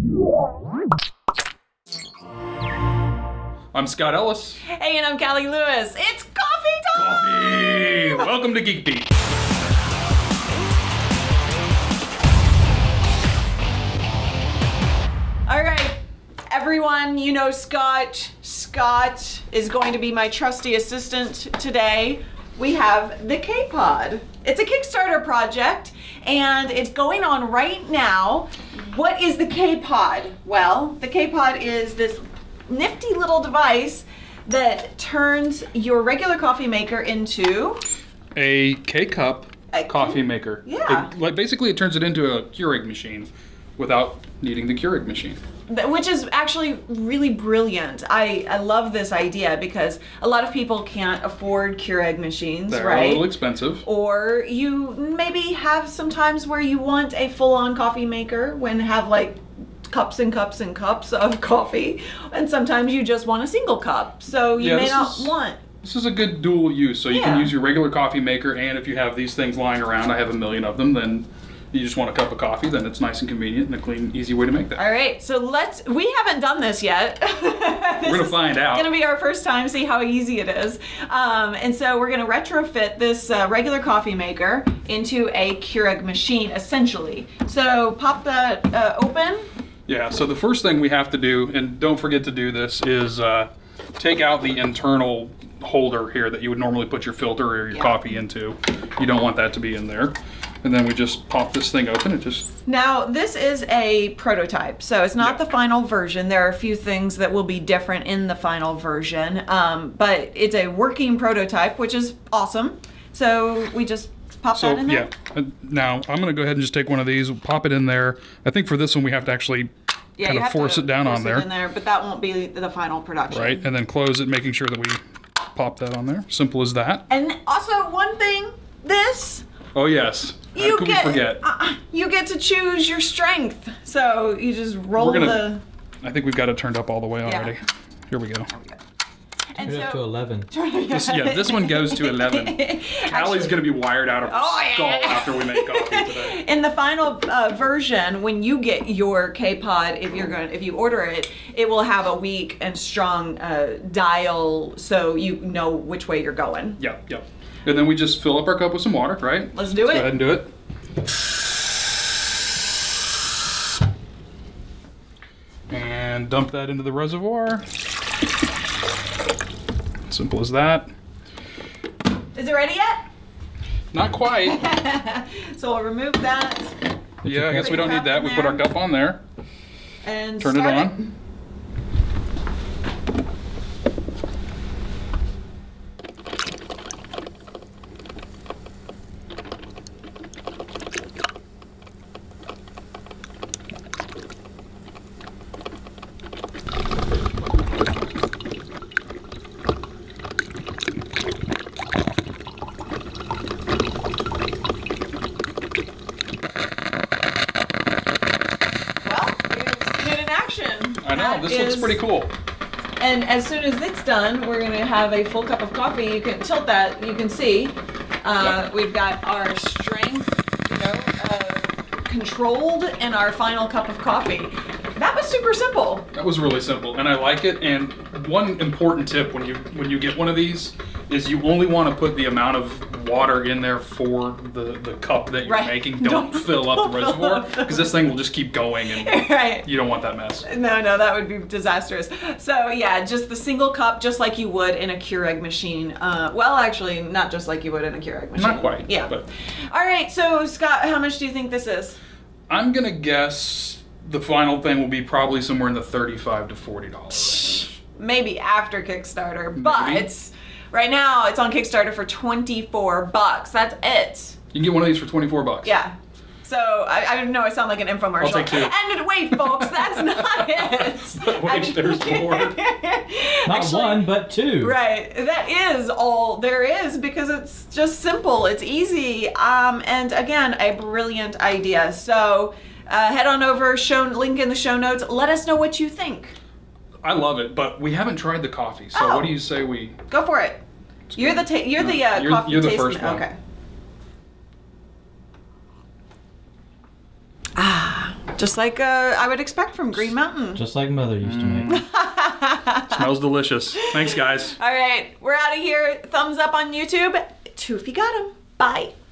I'm Scott Ellis. Hey, and I'm Callie Lewis. It's coffee time! Coffee! Welcome to Geek Beat. All right, everyone, you know Scott. Scott is going to be my trusty assistant today. We have the K-Pod. It's a Kickstarter project, and it's going on right now. What is the K-Pod? Well, the K-Pod is this nifty little device that turns your regular coffee maker into A K-Cup coffee maker. Yeah. Basically, it turns it into a Keurig machine without needing the Keurig machine. Which is actually really brilliant. I love this idea because a lot of people can't afford Keurig machines, They're right? a little expensive. Or you maybe have some times where you want a full-on coffee maker when have like cups and cups and cups of coffee, and sometimes you just want a single cup, so you may not want. This is a good dual use, so you can use your regular coffee maker, and if you have these things lying around, I have a million of them, then you just want a cup of coffee, then it's nice and convenient and a clean, easy way to make that. All right, so we haven't done this yet. We're gonna find out. It's gonna be our first time, see how easy it is. And so we're gonna retrofit this regular coffee maker into a Keurig machine, essentially. So pop that open. Yeah, so the first thing we have to do, and don't forget to do this, is take out the internal holder here that you would normally put your filter or your coffee into. You don't want that to be in there. And then we just pop this thing open. Now, this is a prototype, so it's not the final version. There are a few things that will be different in the final version, but it's a working prototype, which is awesome. So we just pop that in there? Yeah. Now, I'm going to go ahead and just take one of these, pop it in there. I think for this one, we have to actually kind of force it down on there. In there, but that won't be the final production. Right, and then close it, making sure that we pop that on there. Simple as that. And also, one thing, this... Oh, yes. How could we forget? You get to choose your strength. So you just roll the... I think we've got it turned up all the way already. Yeah. Here we go. And turn it up to 11. This one goes to 11. Callie's going to be wired out of her skull after we make coffee today. In the final version, when you get your K-Pod, if you order it, it will have a weak and strong dial, so you know which way you're going. Yep. And then we just fill up our cup with some water, right? Let's do it. Go ahead and do it. And dump that into the reservoir. Simple as that. Is it ready yet? Not quite. So we'll remove that. Yeah, I guess we don't need that. We put our cup on there. And turn it on. This looks pretty cool. And as soon as it's done, we're going to have a full cup of coffee. You can tilt that. You can see we've got our strength, controlled, and our final cup of coffee. That was super simple. That was really simple, and I like it. And one important tip when you get one of these is you only want to put the amount of water in there for the cup that you're making. Don't fill up the reservoir, because this thing will just keep going, and you don't want that mess. No, that would be disastrous. So yeah, just the single cup, just like you would in a Keurig machine. Well, actually, not just like you would in a Keurig machine. Not quite. Yeah. But. All right, so Scott, how much do you think this is? I'm gonna guess the final thing will be probably somewhere in the $35 to $40 range. Maybe after Kickstarter, but right now it's on Kickstarter for $24. That's it. You can get one of these for $24. Yeah. So I know I sound like an infomercial. I'll take two. And wait, folks, that's not it. Wait, there's more. Not one, but two. Right. That is all there is, because it's just simple. It's easy. And again, a brilliant idea. So head on over, link in the show notes. Let us know what you think. I love it, but we haven't tried the coffee. So what do you say we go for it? You're the coffee You're the first one. Okay. Just like I would expect from Green Mountain. Just like Mother used to make. Smells delicious. Thanks, guys. All right, we're out of here. Thumbs up on YouTube. 2 if you got 'em. Bye.